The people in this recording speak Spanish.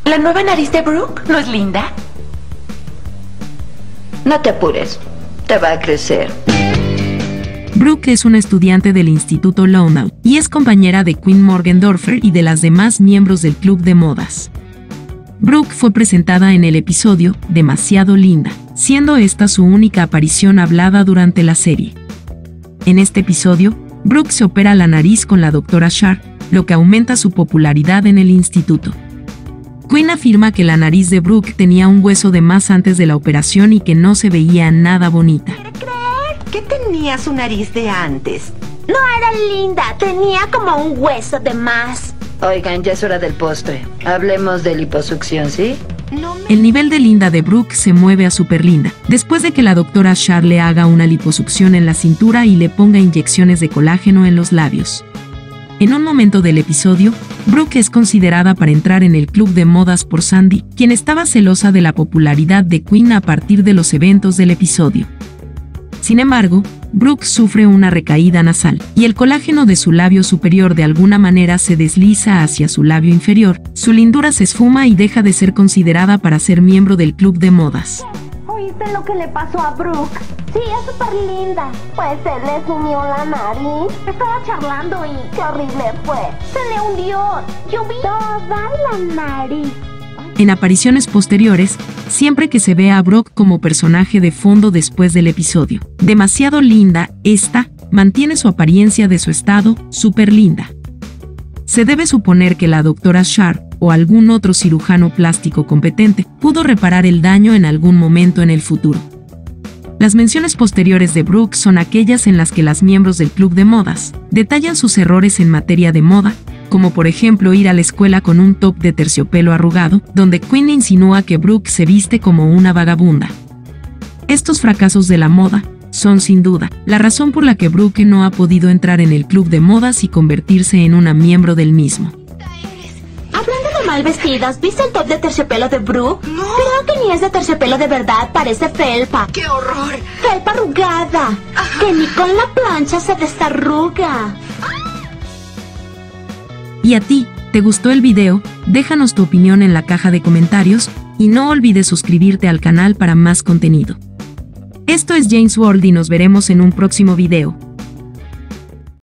¿La nueva nariz de Brooke no es linda? No te apures, te va a crecer. Brooke es una estudiante del Instituto Lonow y es compañera de Quinn Morgendorffer y de las demás miembros del club de modas. Brooke fue presentada en el episodio Demasiado Linda, siendo esta su única aparición hablada durante la serie. En este episodio, Brooke se opera la nariz con la doctora Sharp, lo que aumenta su popularidad en el instituto. Quinn afirma que la nariz de Brooke tenía un hueso de más antes de la operación y que no se veía nada bonita. ¿Qué tenía su nariz de antes? No era linda, tenía como un hueso de más. Oigan, ya es hora del postre. Hablemos de liposucción, ¿sí? El nivel de linda de Brooke se mueve a super linda, después de que la doctora Sharp le haga una liposucción en la cintura y le ponga inyecciones de colágeno en los labios. En un momento del episodio, Brooke es considerada para entrar en el club de modas por Sandy, quien estaba celosa de la popularidad de Quinn a partir de los eventos del episodio. Sin embargo, Brooke sufre una recaída nasal, y el colágeno de su labio superior de alguna manera se desliza hacia su labio inferior, su lindura se esfuma y deja de ser considerada para ser miembro del club de modas. ¿Oíste lo que le pasó a Brooke? Sí, es súper linda. Pues se le sumió la nariz. Estaba charlando y qué horrible fue. Se le hundió. Yo vi toda la nariz. En apariciones posteriores, siempre que se ve a Brooke como personaje de fondo después del episodio Demasiado Linda, esta mantiene su apariencia de su estado súper linda. Se debe suponer que la doctora Sharp o algún otro cirujano plástico competente pudo reparar el daño en algún momento en el futuro. Las menciones posteriores de Brooke son aquellas en las que las miembros del club de modas detallan sus errores en materia de moda, como por ejemplo ir a la escuela con un top de terciopelo arrugado, donde Quinn insinúa que Brooke se viste como una vagabunda. Estos fracasos de la moda son sin duda la razón por la que Brooke no ha podido entrar en el club de modas y convertirse en una miembro del mismo. Hablando de mal vestidas, ¿viste el top de terciopelo de Brooke? No. Creo que ni es de terciopelo de verdad, parece felpa. ¡Qué horror! Felpa arrugada, que ni con la plancha se desarruga. ¿Y a ti, te gustó el video? Déjanos tu opinión en la caja de comentarios y no olvides suscribirte al canal para más contenido. Esto es Jane's World y nos veremos en un próximo video.